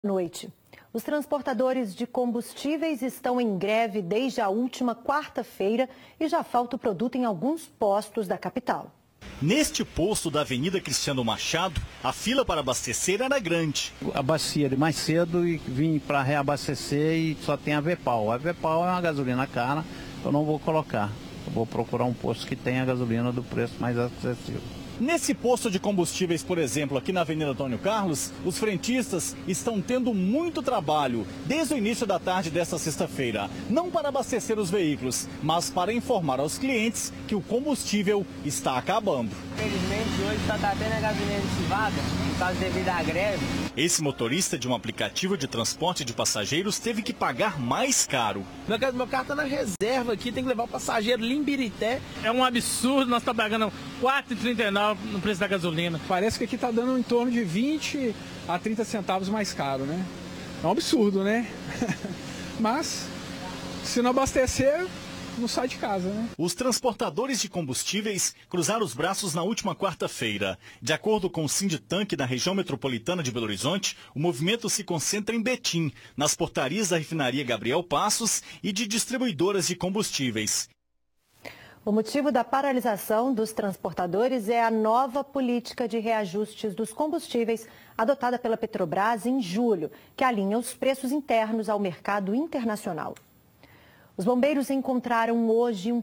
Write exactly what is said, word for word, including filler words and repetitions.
Noite. Os transportadores de combustíveis estão em greve desde a última quarta-feira e já falta o produto em alguns postos da capital. Neste posto da Avenida Cristiano Machado, a fila para abastecer era grande. Abastecia ele mais cedo e vim para reabastecer e só tem a Vepal. A Vepal é uma gasolina cara, eu não vou colocar. Eu vou procurar um posto que tenha gasolina do preço mais acessível. Nesse posto de combustíveis, por exemplo, aqui na Avenida Antônio Carlos, os frentistas estão tendo muito trabalho desde o início da tarde desta sexta-feira. Não para abastecer os veículos, mas para informar aos clientes que o combustível está acabando. Infelizmente, hoje só está tendo a gasolina ativada, por causa devido à greve. Esse motorista de um aplicativo de transporte de passageiros teve que pagar mais caro. Meu carro, meu carro tá na reserva aqui, tem que levar o passageiro Limbirité. É um absurdo, nós estamos pagando quatro reais e trinta e nove centavos no preço da gasolina. Parece que aqui está dando em torno de vinte a trinta centavos mais caro, né? É um absurdo, né? Mas, se não abastecer, não sai de casa, né? Os transportadores de combustíveis cruzaram os braços na última quarta-feira. De acordo com o Sinditanque da região metropolitana de Belo Horizonte, o movimento se concentra em Betim, nas portarias da refinaria Gabriel Passos e de distribuidoras de combustíveis. O motivo da paralisação dos transportadores é a nova política de reajustes dos combustíveis adotada pela Petrobras em julho, que alinha os preços internos ao mercado internacional. Os bombeiros encontraram hoje um